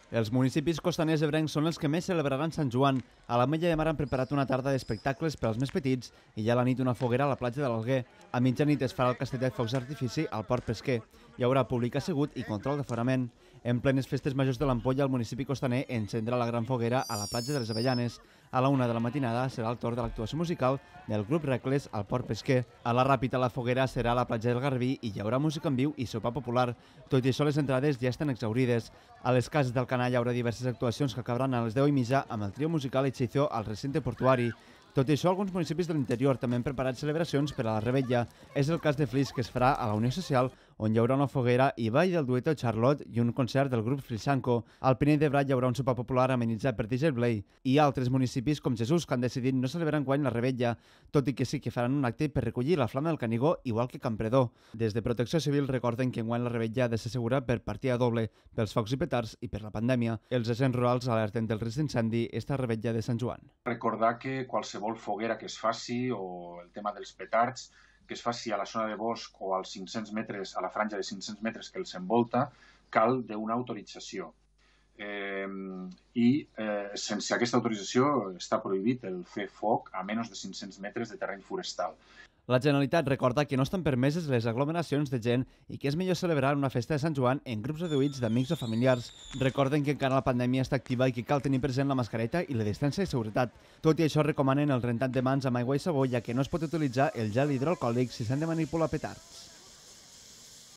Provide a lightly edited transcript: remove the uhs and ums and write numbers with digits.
Els municipis costaners ebrencs són els que més celebraran Sant Joan. A l'Ametlla de Mar han preparat una tarda d'espectacles per als més petits i ja a la nit una foguera a la platja de l'Alguer. A mitjanit es farà el castell de focs d'artifici al port pesquer. Hi haurà públic assegut i control d'aforament. En plenes festes majors de l'Ampolla, el municipi costaner encendrà la gran foguera a la platja de les Avellanes. A la 1 de la matinada serà el torn de l'actuació musical del grup Recles al port pesquer. A la Ràpita la foguera serà a la platja del Garbí i hi haurà música en viu i sopar popular. Tot i això, les entrades ja estan exaurides. A les cases del Canà hi haurà diverses actuacions que acabaran a les 10:30 amb el trio musical Hechizo al recinte portuari. Tot i això, alguns municipis de l'interior també han preparat celebracions per a la Revetlla. És el cas de Flix, que es farà a la Unió Social, on hi haurà una foguera i ball del dueto Charlotte i un concert del grup Flisanco. Al Pinell de Brai hi haurà un sopar popular amenitzat per DJ Blay. I altres municipis, com Jesús, que han decidit no celebrar enguany la Revetlla, tot i que sí que faran un acte per recollir la flama del Canigó, igual que Campredó. Des de Protecció Civil recorden que enguany la Revetlla ha de ser segura per partida doble, pels focs i petards i per la pandèmia. Els agents rurals alerten del risc d'incendi esta Revetlla de Sant Joan. Recordar que qualsevol foguera que es faci o el tema dels petards que es faci a la zona de bosc o als 500 metres, a la franja de 500 metres que els envolta, cal d'una autorització. Sense aquesta autorització està prohibit el fer foc a menys de 500 metres de terreny forestal. La Generalitat recorda que no estan permeses les aglomeracions de gent i que és millor celebrar una festa de Sant Joan en grups reduïts d'amics o familiars. Recorden que encara la pandèmia està activa i que cal tenir present la mascareta i la distància de seguretat. Tot i això, recomanen el rentat de mans amb aigua i sabó, ja que no es pot utilitzar el gel hidroalcohòlic si s'han de manipular petards.